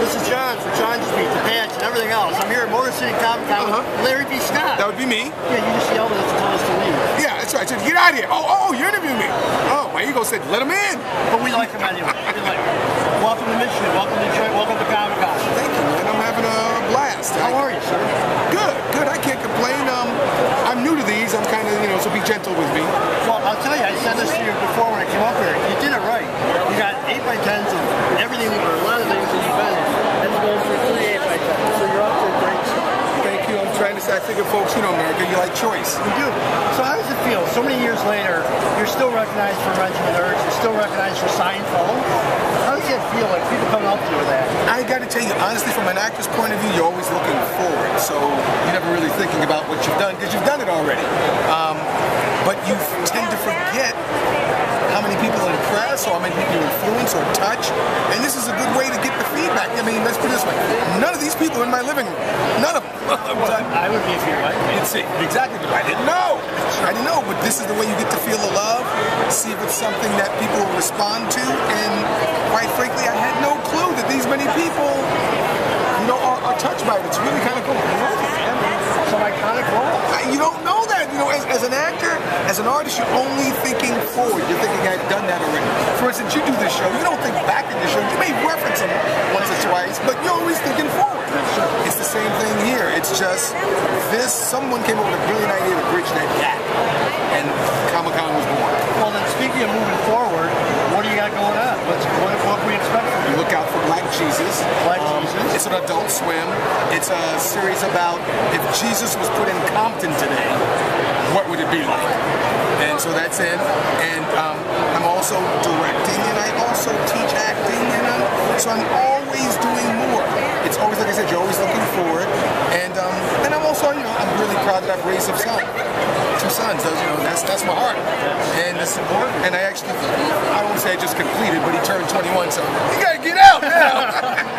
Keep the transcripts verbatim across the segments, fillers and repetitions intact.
This is John for Johngy's Meet, the patch, and everything else. I'm here at Motor City Comic Con uh-huh. with Larry B. Scott. That would be me. Yeah, you just yelled at us and told us to leave. Yeah, that's right. I said, get out of here. Oh, oh, you're interviewing me. Oh, my ego said, let him in. But we like him anyway. We like him. Welcome to Michigan. Welcome to Detroit. Welcome to Comic Con. Thank you, man. I'm having a blast. How are you, sir? Good, good. I can't complain. Um, I'm new to these. I'm kind of, you know, so be gentle with me. Well, I'll tell you, I said this to you before when I came up here. You did it right. You got eight by tens and everything, or a lot of things that you've been in. And you go for three eight by tens. So you're up to a great start. Thank you. I'm trying to say, I figure folks, you know, America, you like choice. We do. So how does it feel? So many years later, you're still recognized for Regiment Urge. You're still recognized for Seinfeld. How does it feel like people coming up to you with that? I got to tell you, honestly, from an actor's point of view, you're always looking forward. So you're never really thinking about what you've done because you've done it already. Um, but you tend to forget how many people impress or how many people you influence or touch. And this is a good way to get the feedback. I mean, let's put it this way. None of these people are in my living room. None of them. Well, I would be if you're right. You'd see. Exactly. But I didn't know. I didn't know. But this is the way you get to feel the love, see if it's something that people will respond to. And quite frankly, I had no clue that these many people, you know, are, are touched by it. It's really kind of cool. Some iconic role. You don't know that. You know, as, as an actor, as an artist, you're only thinking forward. You're thinking, I've done that already. For instance, you do this show. You don't think back in the show. You may reference them once or twice, but you're always thinking forward. It's the same thing here. It's just this. Someone came up with a brilliant idea to bridge that gap, and Comic-Con was born. Well, then, speaking of moving forward, what do you got going on? What's, what, what can we expect from you? Look out for Black Jesus. Black um, Jesus. It's an Adult Swim. It's a series about if Jesus was put in Compton today, what would it be like? And so that's it. And um, I'm also directing, and I also teach acting, and I'm, so I'm always doing more. It's always, like I said, you're always looking forward. And um, and I'm also, you know, I'm really proud that I've raised a son. Two sons, those, you know, that's that's my heart. And that's important. And I actually, I won't say I just completed, but he turned twenty-one, so you gotta get out now.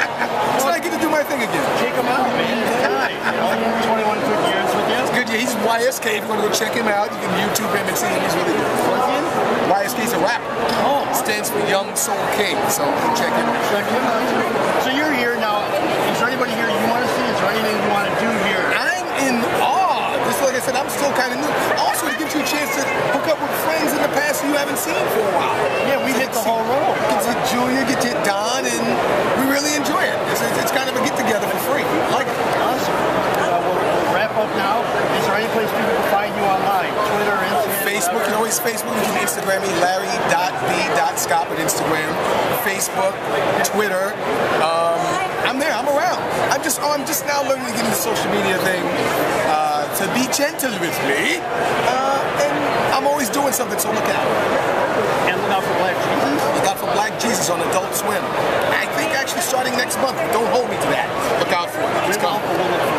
So I get to do my thing again. Take him out, man. It's time. You know, twenty-one good years with you. It's good. Yeah, he's Y S K. If you want to go check him out, you can YouTube him and see him. He's really good. What's he in? Y S K's a rapper. Oh. Stands for Young Soul King. So go check him out. Check him out. So you're here now. Is there anybody here you want to see? Is there anything you want to do here? I'm in awe. Just like I said, I'm still kind of new. Also, it gives you a chance to hook up with friends in the past you haven't seen for a while. Yeah, we hit the whole road. Get to Julia, get to Don, and we really enjoy it. It's, it's kind of a get-together for free. I like it. Awesome. Uh, we'll, we'll wrap up now. Is there any place people can find you online? Twitter, Instagram? Facebook. You can always Facebook. You can Instagram me, Larry dot B dot Scott with Instagram. Facebook, Twitter. Um, I'm there. I'm around. I'm just. Oh, I'm just now learning to get into the social media thing. Uh, to be gentle with me. Uh, and I'm always doing something, so look out. And look out for Black Jesus? Look out for Black Jesus on Adult Swim. I think actually starting next month. Don't hold me to that. Look out for it. It's coming.